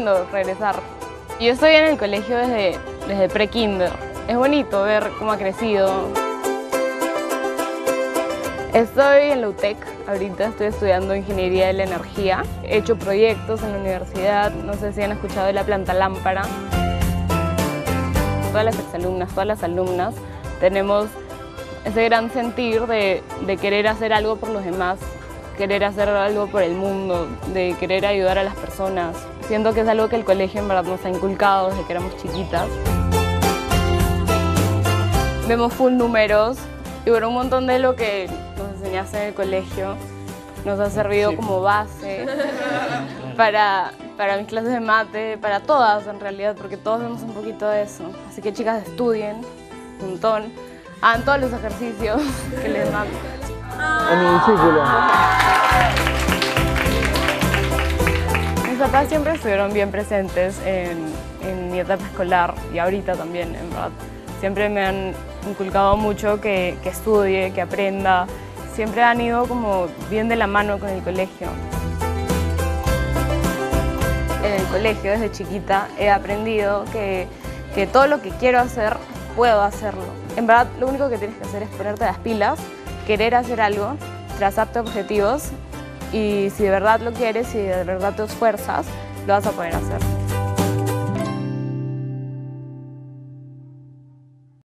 esperando regresar. Yo estoy en el colegio desde pre-kinder. Es bonito ver cómo ha crecido. Estoy en la UTEC, ahorita estoy estudiando Ingeniería de la Energía. He hecho proyectos en la universidad, no sé si han escuchado de la planta lámpara. Todas las exalumnas, todas las alumnas tenemos ese gran sentir de querer hacer algo por los demás, querer hacer algo por el mundo, de querer ayudar a las personas. Siento que es algo que el colegio en verdad nos ha inculcado desde que éramos chiquitas. Vemos full números y bueno, un montón de lo que nos enseñaste en el colegio nos ha servido como base para mis clases de mate, para todas en realidad, porque todos vemos un poquito de eso. Así que chicas, estudien un montón, hagan todos los ejercicios que les mando. En mi círculo. Mis papás siempre estuvieron bien presentes en mi etapa escolar y ahorita también, en verdad. Siempre me han inculcado mucho que estudie, que aprenda. Siempre han ido como bien de la mano con el colegio. En el colegio, desde chiquita, he aprendido que todo lo que quiero hacer, puedo hacerlo. En verdad, lo único que tienes que hacer es ponerte las pilas, querer hacer algo, trazarte objetivos y si de verdad lo quieres y de verdad te esfuerzas, lo vas a poder hacer.